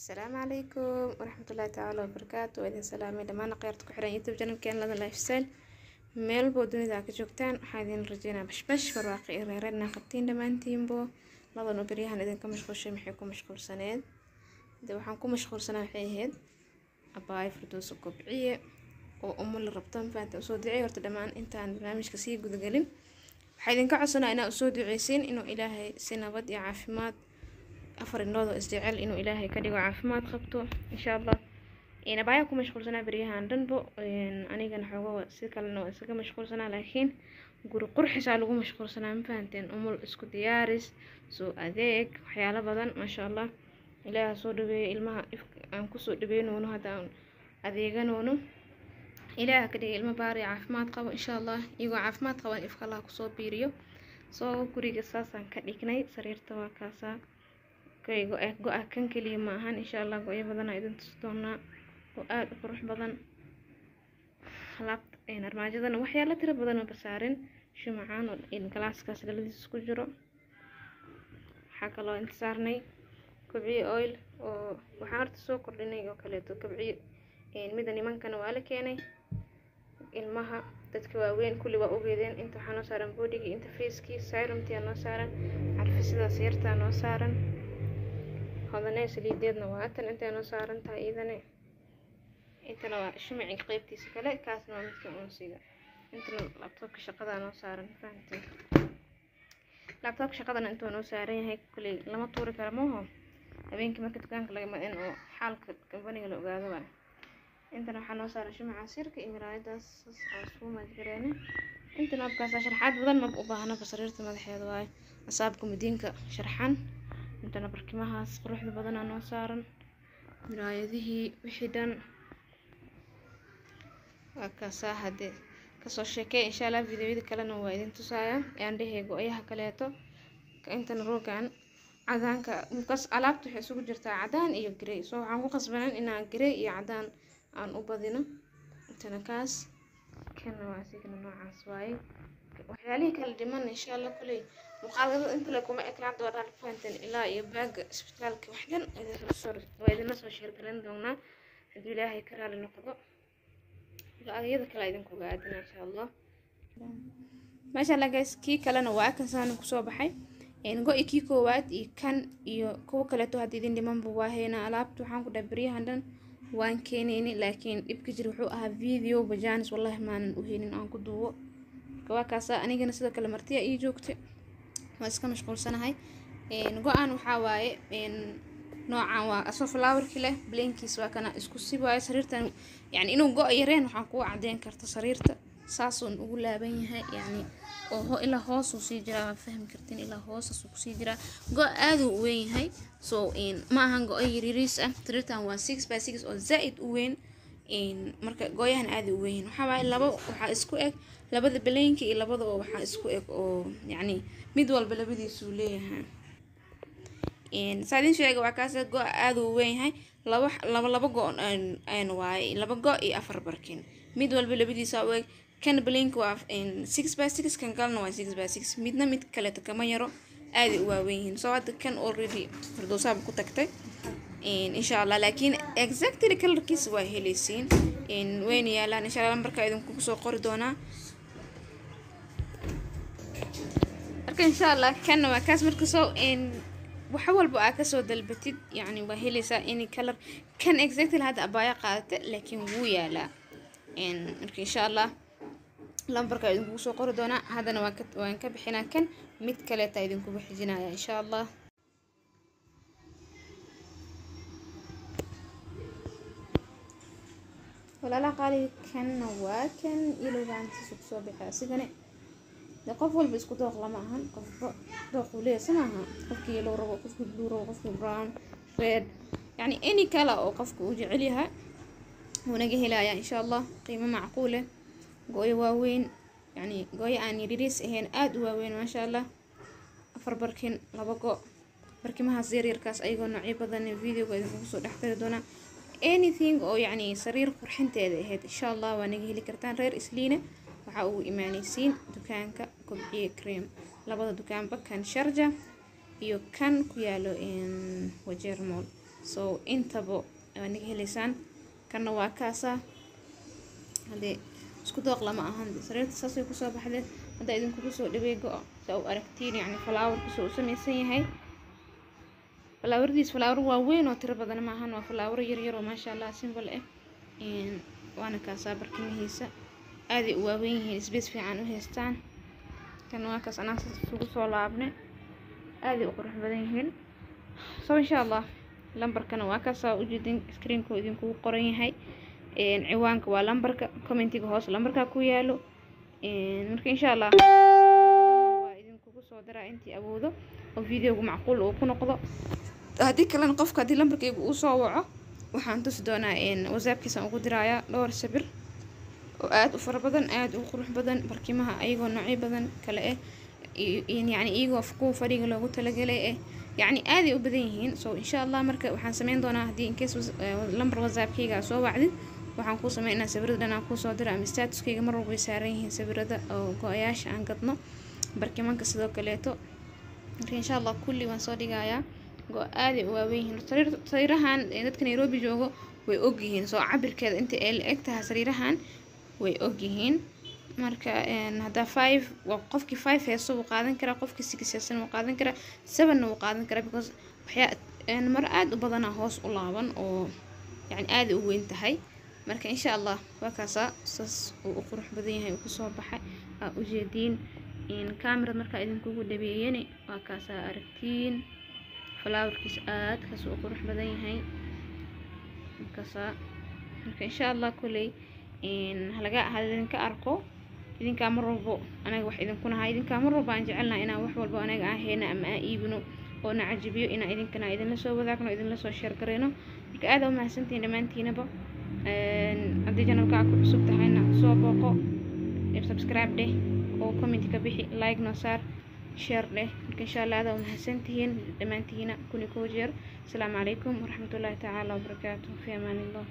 السلام عليكم ورحمة الله تعالى وبركاته. إذن سلامي لما قيرت كحران يوتيوب جانب كان لنا لايف ستايل meel boo dunida ka joogtaan waxaan idin rajeynaa bashbash barwaaqo iyo reerna qabtiin dhamaantiinbo ladan bariyahan idinka mashquulshay maxay ku mashquulsaneed waxaan ku mashquulsanaa waxay ahayd abaay Firdaws Kobciye oo umul rabtaan faanta soo duceey horta dhamaan intaan barnaamijka sii gudagalin waxaan idinka codsanaa inaa soo duceysiin inuu Ilaahay si nabad iyo caafimaad afar inoodo isjecel inuu Ilaahay ka dhigo caafimaad qabto insha Allah ina baya ku mashquulsanaa bariyahan dhanbo anigana xogo si kalena isaga mashquulsanaa laakiin guri qurxisa lagu mashquulsanaa ma fahanteen umul isku diyaaris soo adeeg waxyaalo badan ma sha Allah Ilaahay soo dhaweeyo ilmaha aan ku soo dhaweeyno hadaan adeeganoono Ilaahay ka dhigay ilmo baari caafimaad qabo insha Allah iyago caafimaad qaban ifka Allah ku soo biiriyo soo guriga saasan ka dhignay sariirta waa kaasa kaygo go'a kan kaliya ma ahan insha Allah go'ay badan idin tustoona oo aad u qurux badan xalaab armaajadana waxyaalo tiro badan oo basaarin shumacaan oo in galaaskaas galadiis ku jiro waxa kale oo inta saarnay kobciye oil oo waxa horta soo kordhinay oo kale to kobciye mida nimankana waa la keenay ilmaha dadka waaweyn kulli waa ogeedeen inta waxa noo saaran boodiga inta facekii serumtii noo saaran carfisada siyarta noo saaran hadana saliideedna waa tan inta noo saaran tahay idane intana waa shumaci qaybtiisa kale kaasna waa midka uu siga intana laptopka shaqada noo saaran fahanteen laptopka shaqadana inta noo saaran yahay kulli lama tuuri karo maaho habeenkii marka dukaanka laga maadin oo xaalka company la ogaado waa intana waxa noo saaran shumaca sirka imiraayadaas soo majireen intana abkaas sharaxaad badan ma u baahna basariirta madaxeeda waay asaabka madiinka sharxan intana barkimahaas quruxda badan noo saaran miraayadihii wixii dhan akaasa hade kasoo sheekay insha Allah videoyada kalena waa idin tusaaya aan dhaheego ayaha kaleeto intan roogan cadaanka mukas alaabtu waxay isugu jirtaa cadaan iyo grey soo waxaan ku qasbanaan inaan grey iyo cadaan aan u badino intana kaas kana waa signa noocaas waaye waxyaalihi kala dhiman insha Allah kulay muqaalada inta la kuma ekraan doonaa fahanteen ilaa iyo baaga isbitaalka waxdan waa idin soo sheer garan doonaa hadii Ilaahay ka raali noqdo ayada kala idin ku gaadina insha Allah ma sha Allah guys kii kalena waa kan saan ku soo baxay go'i kii koowaad iyo kan iyo kuwa kale to hadii idin dhiman buu waahayna alaabtu waxaan ku dhabriyahan dhan waan keenayni laakiin dibka jir wuxuu ahaa video bajaanis wallahi maanan u heenin aan ku duubo waa kaasa anigana sidoo kale martiya ii joogtay waa iska mashquulsanahay go'an waxa waaye noocan waa asoo flowerki leh blinkiis waa kana isku sibaayo sariirtan yani inuu go yareen waxaan ku cadeyn karta sariirta saasoon ugu laaban yahay yani oo ila hoos uu sii jiraa fahmi kartiin ila hoos uu ku sii jiraa go aad u weyn yahay soo ma ahan go yariis ah sariirtan waa 6x6 oo zaid u weyn marka gooyahan aad u weyn waxa waaye laba waxa isku eg labada blinki iyo labada oo waxa isku eg oo yani mid walba labadiisu leeyahay saadin sheega waa kaas go aad u weyn yahay laba go aan waay laba go iyo afar barkin mid walba labadiisa way kan blink waa 6x6 kan kalena waa 6x6 midna mid kale kama yaro aad u waaweyn soo hada kan already Firdaws ku tagtay insha Allah laakiin exactly colorkiisa waa helaysiin weyn yaalaan insha Allah marka idin ku soo qori doonaa marka insha Allah kan waa kaas marka soo waxa walba aad ka soo dalbatid yani waa helaysaa in color kan exactly hada abaya qaadata laakiin wuu yaala marka insha Allah lambarka idin ku soo qori doona hadana waan ka bixinaa kan mid kale taa idin ku bixinaya insha Allah walaala qaali kan waa kan iloogan si soo bixaa sidane qof walba isku dooq lama ahan qof dooq u leeyahay samaha qofkii loo rabo qofkii blue rabo qofkii brown red yani any kala oo qofku u jecel yahay wanaga helaya insha Allah qiimo macquul ah gooyo waaweyn yani gooyo aan yariis ahayn aad u waaweyn ma sha Allah afar barkin laba go barkimaha yaryarkaas ayagoo noocyo badan videoga idin ku soo dhaxtari doona anything oo yani sariir qurxinteeda ahayd insha Allah wanaga heli kartaan reer isliina waxa uu imaanaysiin dukaanka Kobciye cream labada dukaanba kan Sharja iyo kan ku yaalo Wajeer Mall so intaba waan naga helaysaan. kana waa kaasa hadee isku dooq lama ahan sariirta saasay ku soo baxday hadda idinku soo dhaweey go soo aragtiin yani flower ku soo sameeysan yahay flower waa weyn oo tiro badan ma ahan waa flower yar yar oo maasha Allah simple ah waana kaasa barkimihiisa aad u waaweyn yihiin space fiican u haystaan. kan waa kaas anaa suuq soo laabnay aad u qurux badan yihiin. so insha Allah lambarkana waa kaas u jeedin screen ko idinku qoran yahay ciwaanka waa lambarka commentiga hoos lambarka ku yaalo marka insha Allah waa idinku soo diraa intii awoodo oo videogu macquul oo ku noqdo. hadii kale qofka hadii lambarkaygu uu soo waco waxaan tusi doonaa WhatsApp-kiisa ugu diraaya dhowr sabir oo aad u fara badan aad u qurux badan barkimaha ayagoo noocyo badan kale ah yani iyagoo ku fadhiga loogu talagalay يعني آدي وبدينهن so إن شاء الله مركب وحن سمين دونا هدي إن كيس لمبر وزاب كيجا سوا وعدين وحن كوس سمينا سبرد أنا كوس صادر عم ستاتس كيجا مرة بيسارين سبرد أو قاياش عن قطنا بركمان كسدو كليتو إن شاء الله كل يوم صادق جايا جو آدي وبيهن صريرهن ندك نيروبي جوجو ويوجيهن so عبر كذا أنت أكتها صريرهن ويوجيهن marka hada 5 waa qofkii 5 heeso uu qaadan kara qofkii 6 heeso uu qaadan kara 7 uu qaadan kara because waxya mar aad u badan hoos u laaban oo yani aad u weyn tahay. marka insha Allah waa kaasa sas uu qurux badan yahay uu soo baxay u jeedin in camera marka idinku ugu dhabeeyeen waa kaasa aragtiin flowerkiis aad ka soo qurux badan yahay kaasa. marka insha Allah kulay in halaga hadalka arko idinka marwalbo anaga wax idinkuna ha idinka marwalbo aan jecelna inaan wax walba anaga aheena ama iibino oo na cajibiyo ina idinkana idin la soo wadaagno idin la soo share gareeno. marka aad u mahadsantiin dhamaantiinaba hadii channelka ku cusub tahayna soo booqo subscribe dheh oo comment ka bixi like no saar share dheh. marka insha Allah aad u mahadsantiin dhamaantiina kuni ko jeer. Assalaamu calaykum waraxmatullaahi ta'ala wabarakaatuh. fi amaanillah.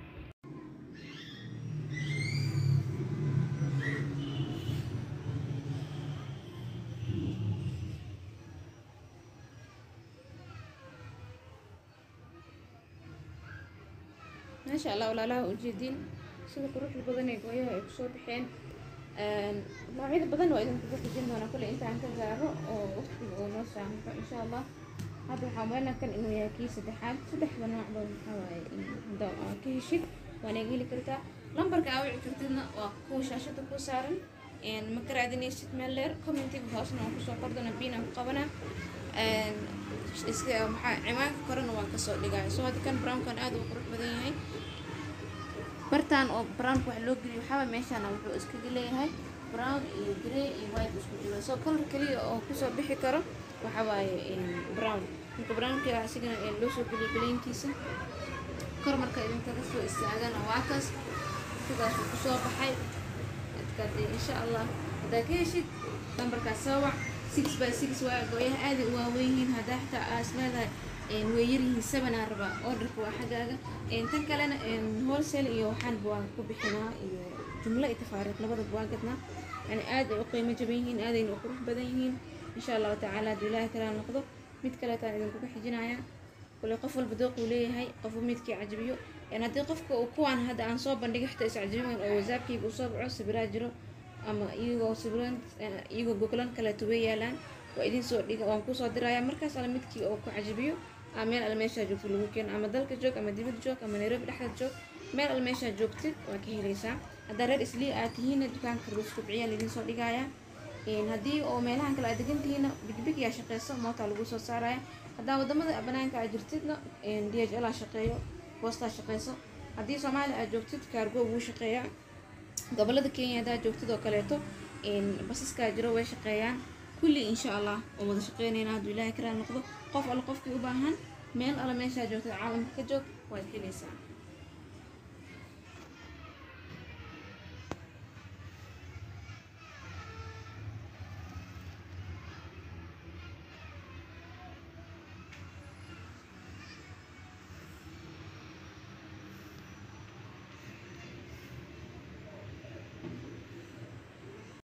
ما شاء الله ولا لا وجدين سوى كروح البدن يقويها يكسو بحين نوعية البدن وإذا كنت تجين هنا كل إنت عن تزارع ووقتي ونص إن شاء الله هذا حاولنا كان إنه ياكي سدحات سدح بنوع حواي كيشيك وأنا أقولي كرتا لمبرك أوعي كرتنا وكو شاشة كو سارن مكر عدني ست ملر كومنتي بخاصنا وكسو قردنا بينا وقبنا عماك كورنا وكسو لقاعد سو هذا كان براون كان آد وقروح بدين هاي برتان أو براون كحلو جري وحاول ماشي أنا وحلو إسكجي لي هاي براون جري وايد إسكجي سو كل كلي أو كسو بحي كرة وحواي براون براون كده عسينا اللوسو كلي كلين كيسة كرة مركا إذا كسو استعجلنا واكس كده كسو بحي أتكلم إن شاء الله إذا كيشيت تمبركا سوا 6x6 وقويها عادي وواويهين هذا حتى اسمها ويريه 7 4 اوردرك waa xagaaga tan kalena wholesale iyo waxaan baan ku bixinaa iyo jumla itafaariq labada baan gadnaa yani aad ay u qiimo jaban yihiin aad ay u qurux badan yihiin insha Allah ta'ala dilaahi kala noqdo mid kale taan idinku ku xijinaya kulli qof walba dooq uu leeyahay qof midkii cajibiyo yani hadii qofka uu kuwan hada aan soo bandhigay xita is cajibiyo oo WhatsApp-kiiga uu soo baco sawirra jiro ama iyagoo sawirran iyagoo gogolan kala tuway yaalaan waa idin soo dhiga waan ku soo dirayaa markaas ala midkii oo ku cajibiyo meel al meesha joogto lagu keen ama dalka joog ama dibadda joog ama Nairobi dhexda joog meel al meesha joogtid waa ka helaysaa. hadda reer isli aad tihiin dukaanka ruuska biciya idin soo dhigaya hadii oo meelahan kala degan tihiin bigbig ya shaqeyso moota lagu soo saaraya. hadda wadamada banaanka aad jirtidna DHL shaqeeyo posta shaqeyso. hadii Soomaaliya aad joogtid cargo uu shaqeeyaa. gobolada Kenya hada joogtid oo kaleeto basaska jiro way shaqeeyaan kulli insha Allah oo wada shaqeynayna haduu Ilaahay kara noqdo qof alla qofkii u baahan meel alla meesha joogto caalamka ka joog way helaysaa.